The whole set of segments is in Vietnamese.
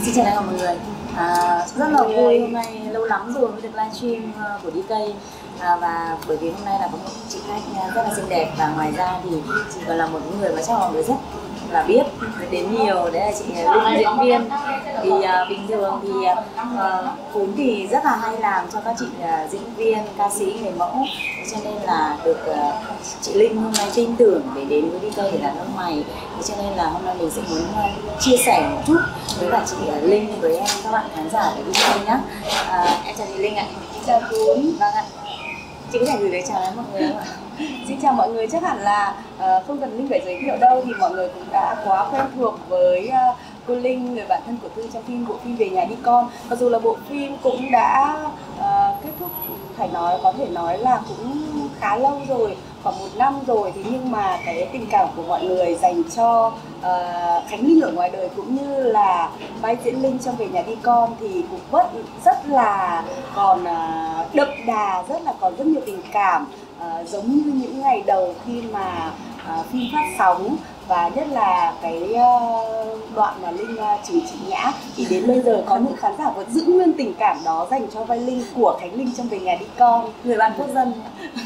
Xin chào tất cả mọi người. Rất là vui, hôm nay lâu lắm rồi mới được livestream của DK. Và bởi vì hôm nay là có một chị khách rất là xinh đẹp, và ngoài ra thì chị còn là một người mà chắc mọi người rất là biết đến nhiều, đấy là chị Linh, diễn viên. Thì bình thường thì Cún thì rất là hay làm cho các chị diễn viên, ca sĩ, người mẫu, cho nên là được chị Linh hôm nay tin tưởng để đến với DK để làm lông mày. Cho nên là hôm nay mình sẽ muốn chia sẻ một chút với cả chị Linh, với em các bạn khán giả của DK nhé. Em chào chị Linh ạ. Chào Cún. Vâng ạ. Chị có thể gửi lời chào đến mọi người không ạ? Xin chào mọi người, chắc hẳn là không cần Linh phải giới thiệu đâu thì mọi người cũng đã quá quen thuộc với cô Linh, người bạn thân của Tư trong bộ phim Về Nhà Đi Con. Mặc dù là bộ phim cũng đã kết thúc, có thể nói là cũng khá lâu rồi, khoảng 1 năm rồi, thế nhưng mà cái tình cảm của mọi người dành cho Khánh Linh ở ngoài đời cũng như là vai diễn Linh trong Về Nhà Đi Con thì cũng vẫn rất là còn đậm đà, còn rất nhiều tình cảm, giống như những ngày đầu khi mà phim phát sóng, và nhất là cái đoạn mà Linh chửi chị Nhã, thì đến bây giờ có những khán giả vẫn giữ nguyên tình cảm đó dành cho vai Linh của Khánh Linh trong Về Nhà Đi Con. Người bạn quốc dân.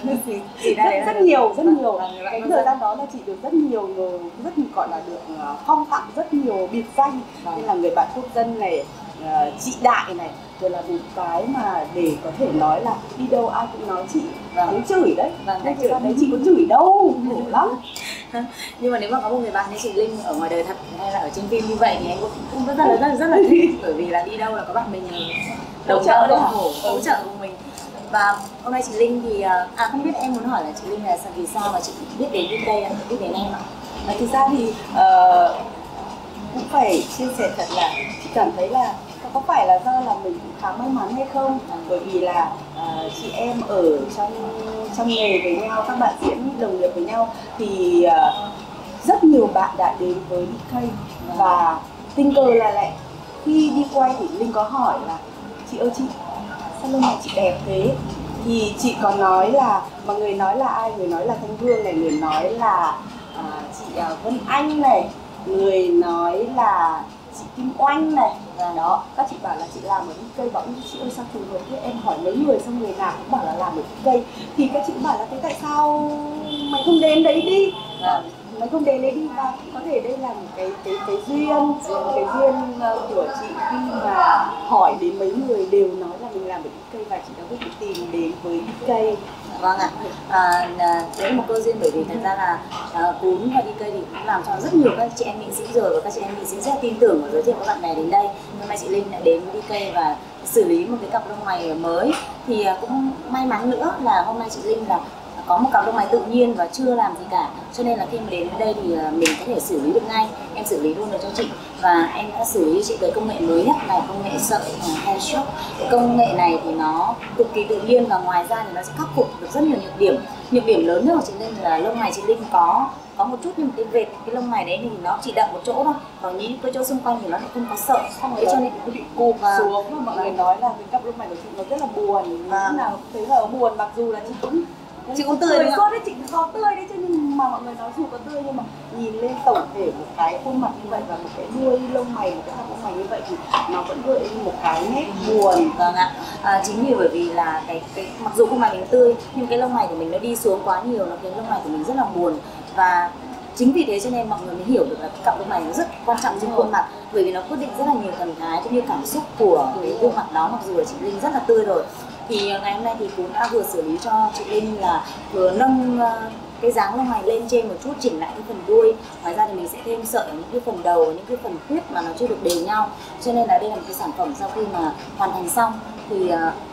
rất nhiều cái thời gian đó là chị được rất gọi là được phong tặng rất nhiều biệt danh, nên là người bạn quốc dân này, chị Đại này, rồi là một cái mà để có thể nói là đi đâu ai cũng nói chị, cũng chửi đấy. Thực ra đấy chị có chửi đâu, khổ lắm. Nhưng mà nếu mà có một người bạn như chị Linh ở ngoài đời thật hay là ở trên phim như vậy thì em cũng rất là thích, bởi vì là đi đâu là có bạn mình đồng tâm đồng khổ, hỗ trợ của mình. Và hôm nay chị Linh thì không biết, em muốn hỏi là chị Linh là vì sao mà chị biết đến DK, biết đến em ạ? Thực ra thì cũng phải chia sẻ thật là chị cảm thấy là có phải là do là mình cũng khá may mắn hay không, bởi vì là chị em ở trong nghề với nhau, các bạn diễn đồng nghiệp với nhau thì rất nhiều bạn đã đến với DK, và tình cờ là lại khi đi quay thì Linh có hỏi là chị ơi chị, sao lông mày chị đẹp thế, thì chị có nói là, mà người nói là ai, người nói là Thanh Hương này, người nói là chị Vân Anh này, người nói là chị Kim Oanh này, và đó các chị bảo là chị làm ở DK, bảo chị ơi sao trùng hợp thế, em hỏi mấy người xong người nào cũng bảo là làm ở DK, thì các chị bảo là thế tại sao mày không đến đấy đi, mày không đến đấy đi, và có thể đây là một cái duyên của chị khi mà hỏi đến mấy người đều nói là mình làm ở DK, và chị đã quyết định tìm đến với DK. Vâng ạ, đấy là một cơ duyên, bởi vì thật ra là Cún và DK thì cũng làm cho rất nhiều các chị em nghệ sĩ rồi, và các chị em nghệ sĩ rất là tin tưởng và giới thiệu các bạn bè đến đây. Hôm nay chị Linh lại đến với DK và xử lý một cái cặp lông mày mới, thì cũng may mắn nữa là hôm nay chị Linh là có một cặp lông mày tự nhiên và chưa làm gì cả, cho nên là khi mà đến với đây thì mình có thể xử lý được ngay. Em xử lý luôn được cho chị, và em đã xử lý cho chị cái công nghệ mới nhất là công nghệ sợi hair shop. Cái công nghệ này thì nó cực kỳ tự nhiên, và ngoài ra thì nó sẽ khắc phục được rất nhiều nhược điểm lớn nhất của chị Linh là lông mày chị Linh có một chút như một cái vệt, cái lông mày đấy thì nó chỉ đậm một chỗ thôi, còn những cái chỗ xung quanh thì nó lại không có sợi, không ấy, cho nên nó bị cụp xuống. Và mọi người nói là cái cặp lông mày của chị nó rất là buồn, nào thấy là buồn, mặc dù là chị cũng tươi suốt đấy, chị có tươi đấy chứ, nhưng mà mọi người nói dù có tươi nhưng mà nhìn lên tổng thể một cái khuôn mặt như vậy và một cái đuôi lông mày, một cái hạt lông mày như vậy thì nó vẫn gợi lên một cái nét buồn. Vâng ạ, chính vì bởi vì là cái mặc dù khuôn mặt mình tươi nhưng cái lông mày của mình nó đi xuống quá nhiều, nó khiến lông mày của mình rất là buồn, và chính vì thế cho nên mọi người mới hiểu được là cái cặp lông mày nó rất quan trọng trên khuôn mặt, bởi vì nó quyết định rất là nhiều thần thái cũng như cảm xúc của cái gương mặt đó. Mặc dù là chị Linh rất là tươi rồi, thì ngày hôm nay thì cũng đã vừa xử lý cho chị Linh là vừa nâng cái dáng lông mày lên trên một chút, chỉnh lại cái phần đuôi. Ngoài ra thì mình sẽ thêm sợi ở những cái phần đầu, những cái phần khuyết mà nó chưa được đều nhau, cho nên là đây là một cái sản phẩm sau khi mà hoàn thành xong thì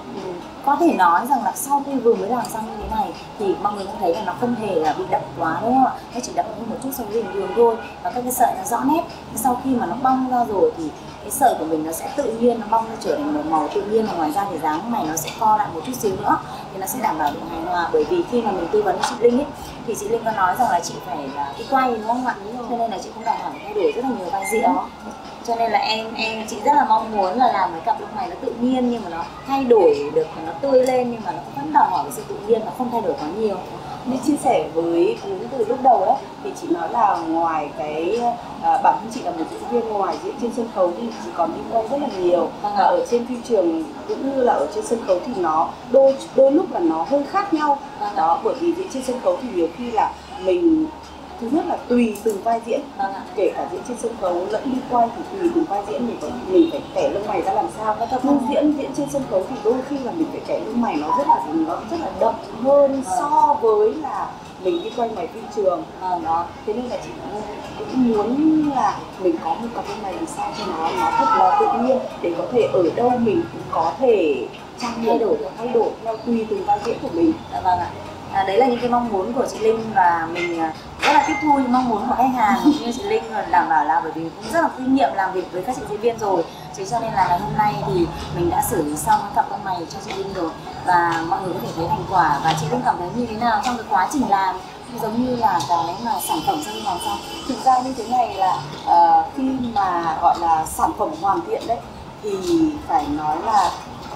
có thể nói rằng là sau khi vừa mới làm xong như thế này thì mọi người cũng thấy là nó không hề là bị đậm quá, đúng không ạ? Nó chỉ đậm hơn một chút so với bình thường thôi, và các cái sợi nó rõ nét. Sau khi mà nó bong ra rồi thì cái sợi của mình nó sẽ tự nhiên, nó bong ra trở thành một màu tự nhiên, và ngoài ra thì dáng này nó sẽ co lại một chút xíu nữa thì nó sẽ đảm bảo độ hài hòa. Bởi vì khi mà mình tư vấn cho chị Linh ấy, thì chị Linh có nói rằng là chị phải là đi quay, đúng không ạ? Cho nên là chị cũng đòi hỏi thay đổi rất là nhiều vai diễn, cho nên là chị rất là mong muốn là làm cái cặp lông mày nó tự nhiên nhưng mà nó thay đổi được, nó tươi lên, nhưng mà nó vẫn đòi hỏi sự tự nhiên và không thay đổi quá nhiều. Như chia sẻ với Cún từ lúc đầu đấy, thì chị nói là ngoài cái bản thân chị là một diễn viên, ngoài diễn trên sân khấu thì chị còn đi quay rất là nhiều. Và ở trên phim trường cũng như là ở trên sân khấu thì nó đôi lúc là nó hơi khác nhau. Đó, bởi vì diễn trên sân khấu thì nhiều khi là mình thứ nhất là tùy từng vai diễn, kể cả diễn trên sân khấu lẫn đi quay thì tùy từng vai diễn mình phải kẻ lông mày ra làm sao. Nhưng diễn trên sân khấu thì đôi khi là mình phải kẻ lông mày nó rất là đậm hơn so với là mình đi quay ngoài phim trường. Đó, thế nên là chị cũng muốn là mình có một cặp lông mày làm sao cho nó thật là tự nhiên, để có thể ở đâu mình cũng có thể trang thay đổi theo tùy từng vai diễn của mình. Vâng ạ. Đấy là những cái mong muốn của chị Linh, và mình rất là tiếp thu những mong muốn của khách hàng như chị Linh đảm bảo là bởi vì cũng rất là kinh nghiệm làm việc với các chị diễn viên rồi, thế cho nên là ngày hôm nay thì mình đã xử lý xong cái cặp lông mày cho chị Linh rồi, và mọi người có thể thấy thành quả. Và chị Linh cảm thấy như thế nào trong cái quá trình làm, giống như là cái mà sản phẩm sau khi làm xong? Thực ra như thế này là khi mà gọi là sản phẩm hoàn thiện đấy thì phải nói là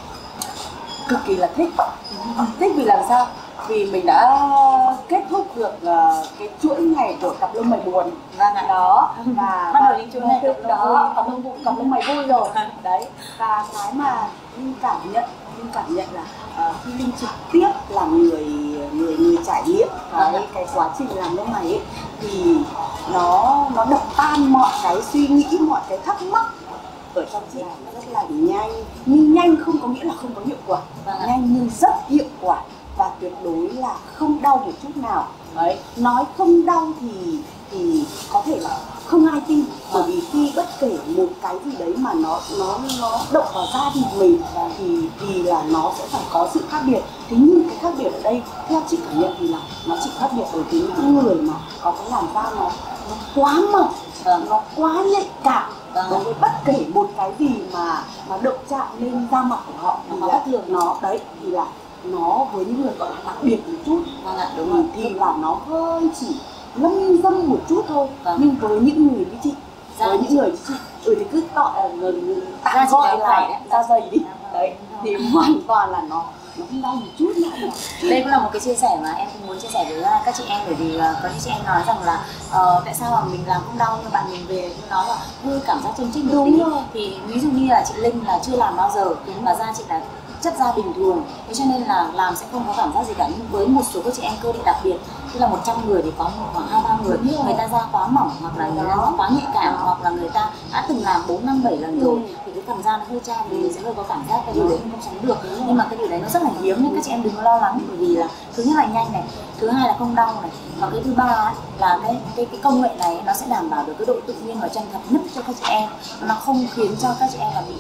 cực kỳ là thích vì làm sao? Vì mình đã kết thúc được cái chuỗi ngày của cặp lông mày buồn. Vâng ạ. Đó, và bắt đầu những chuỗi ngày cặp lông mày vui rồi. Đấy, và cái mà Linh cảm nhận là khi Linh trực tiếp làm người trải nghiệm cái quá trình làm lông mày ấy, thì nó đập tan mọi cái suy nghĩ, mọi cái thắc mắc ở trong chị. Nó rất là nhanh, nhưng nhanh không có nghĩa là không có hiệu quả. Nhanh nhưng rất hiệu quả, và tuyệt đối là không đau một chút nào. Đấy, nói không đau thì có thể là không ai tin, bởi vì khi bất kể một cái gì đấy mà nó động vào da thịt mình thì là nó sẽ phải có sự khác biệt. Thế nhưng cái khác biệt ở đây theo chị cảm nhận thì là nó chỉ khác biệt ở những người mà có cái làn da nó quá mỏng, nó quá nhạy cảm đối với bất kể một cái gì mà động chạm lên da mặt của họ thì là nó đấy, thì là nó với những người gọi là đặc biệt một chút. Đúng rồi. Thì là nó hơi chỉ lâm dâm một chút thôi. Nhưng với những người như chị, thì cứ gọi là da dày đi. Đấy, thì hoàn toàn là nó không đau một chút nào. Đây cũng là một cái chia sẻ mà em cũng muốn chia sẻ với các chị em, bởi vì có những chị em nói rằng là tại sao mà mình làm không đau, nhưng bạn mình về cũng nói là hơi cảm giác chênh chênh một tí. Thì ví dụ như là chị Linh là chưa làm bao giờ, và da chị là chất da bình thường, thế cho nên là làm sẽ không có cảm giác gì cả. Nhưng với một số các chị em cơ địa đặc biệt, tức là 100 người thì có khoảng 2-3 người ta da quá mỏng, hoặc là người ta da quá nhạy cảm, hoặc là người ta đã từng làm 4-5-7 lần rồi, thì cái phần da nó hơi chai thì mình sẽ hơi có cảm giác cái điều đấy không tránh được. Nhưng mà cái điều đấy nó rất là hiếm, nên các chị em đừng có lo lắng, bởi vì là thứ nhất là nhanh này, thứ hai là không đau này, và cái thứ ba ấy, là cái công nghệ này nó sẽ đảm bảo được cái độ tự nhiên và chân thật nhất cho các chị em, nó không khiến cho các chị em là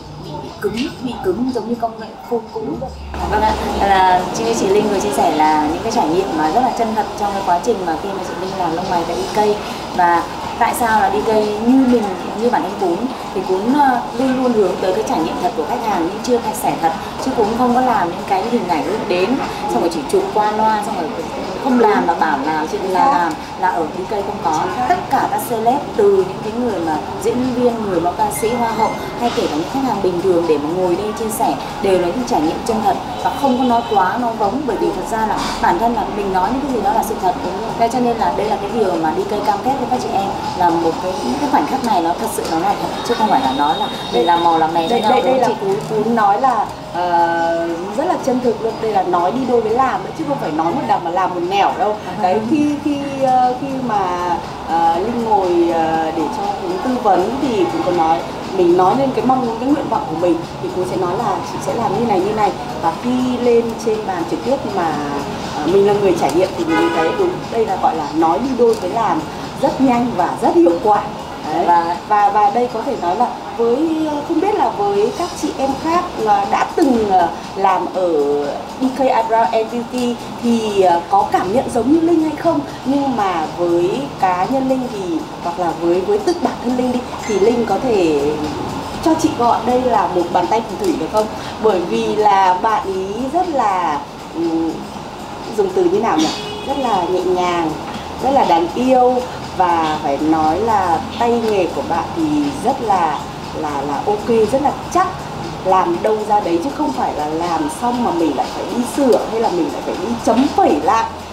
bị cứng giống như công nghệ phun cũ. Vâng ạ, là chị Linh vừa chia sẻ là những cái trải nghiệm mà rất là chân thật trong cái quá trình mà khi mà chị Linh làm lông mày tại DK. Và tại sao là DK như bản thân Cún thì Cún luôn luôn hướng tới cái trải nghiệm thật của khách hàng, nhưng chưa phải sẻ thật, chứ Cún không có làm những cái hình ảnh đến xong rồi chỉ chụp qua loa, xong rồi không làm mà bảo là chị làm là ở DK không có. Tất cả các celeb, từ những cái người mà diễn viên, người mà ca sĩ, hoa hậu, hay kể cả những khách hàng bình thường để mà ngồi đây chia sẻ, đều là những trải nghiệm chân thật và không có nói quá, nói vống, bởi vì thật ra là bản thân là mình nói những cái gì đó là sự thật. Thế cho nên là đây là cái điều mà DK cam kết với các chị em, là một cái khoảnh khắc này nó thật sự nó là thật, chứ không phải là nó là để làm màu làm mè. Đây là Cún nói là rất là chân thực luôn. Đây là nói đi đôi với làm đấy, chứ không phải nói một đằng mà làm một nẻo đâu. Đấy, khi mà Linh ngồi để cho Cún tư vấn thì Cún có nói, mình nói lên cái mong muốn, cái nguyện vọng của mình, thì Cún sẽ nói là chị sẽ làm như này, và khi lên trên bàn trực tiếp mà mình là người trải nghiệm thì mình thấy đúng, đây là gọi là nói đi đôi với làm, rất nhanh và rất hiệu quả. Đấy. Và đây có thể nói là với, không biết là với các chị em khác đã từng làm ở DK Eyebrow and Beauty thì có cảm nhận giống như Linh hay không, nhưng mà với cá nhân Linh thì, hoặc là với tự bản thân Linh đi, thì Linh có thể cho chị gọi đây là một bàn tay phù thủy được không? Bởi vì là bạn ý rất là dùng từ như nào nhỉ? Rất là nhẹ nhàng, rất là đáng yêu, và phải nói là tay nghề của bạn thì rất là ok, rất là chắc, làm đâu ra đấy, chứ không phải là làm xong mà mình lại phải đi sửa hay là mình lại phải đi chấm phẩy lại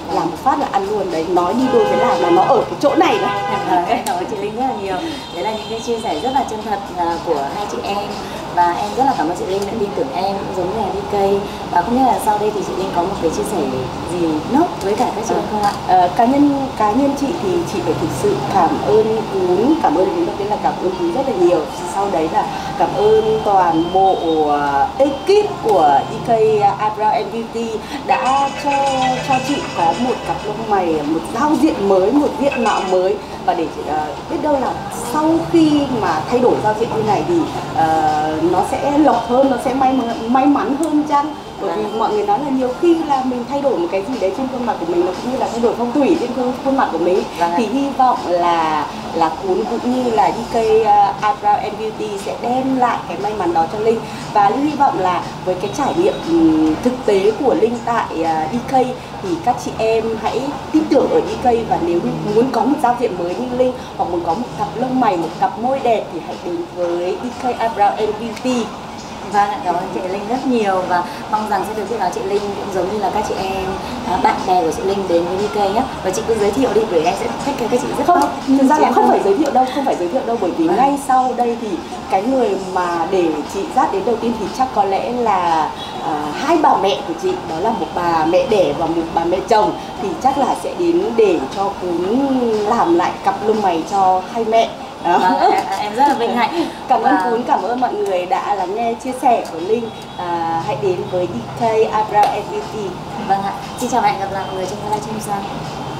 làm một phát là ăn luôn đấy, nói đi đôi với làm là nó ở cái chỗ này này. Em cảm ơn chị Linh rất là nhiều. Đấy là những cái chia sẻ rất là chân thật của hai chị em, và em rất là cảm ơn chị Linh đã tin tưởng em giống như là DK. Và không biết là sau đây thì chị Linh có một cái chia sẻ gì nốt với cả các chị em không ạ? Cá nhân chị thì chị phải thực sự cảm ơn cảm ơn Cún đầu tiên là cảm ơn Cún rất là nhiều. Sau đấy là cảm ơn toàn bộ ekip của DK Eyebrow and Beauty đã cho chị có một cặp lông mày, một giao diện mới, một diện mạo mới, và để biết đâu là sau khi mà thay đổi giao diện như này thì nó sẽ lộc hơn, nó sẽ may mắn hơn chăng? Bởi vì mọi người nói là nhiều khi là mình thay đổi một cái gì đấy trên khuôn mặt của mình, nó cũng như là thay đổi phong thủy trên khuôn mặt của mình. Thì hy vọng là Cún cũng như là DK Eyebrow and Beauty sẽ đem lại cái may mắn đó cho Linh. Và Linh hy vọng là với cái trải nghiệm thực tế của Linh tại DK thì các chị em hãy tin tưởng ở DK, và nếu muốn có một giao diện mới như Linh, hoặc muốn có một cặp lông mày, một cặp môi đẹp thì hãy đến với DK Eyebrow and Beauty. Vâng, cảm ơn chị Linh rất nhiều, và mong rằng sẽ được biết nói chị Linh cũng giống như là các chị em bạn bè của chị Linh đến với DK nhé. Và chị cứ giới thiệu đi, bởi em sẽ thích các chị rất tốt. Thực ra là không phải giới thiệu đâu, bởi vì ngay sau đây thì cái người mà để chị dắt đến đầu tiên thì chắc có lẽ là hai bà mẹ của chị, đó là một bà mẹ đẻ và một bà mẹ chồng, thì chắc là sẽ đến để cho Cún làm lại cặp lông mày cho hai mẹ. Em rất là vinh hạnh. Cảm ơn Cún, cảm ơn mọi người đã lắng nghe chia sẻ của Linh. Hãy đến với DK Eyebrow and Beauty. Vâng ạ, xin chào và hẹn gặp lại mọi người trong livestream sau.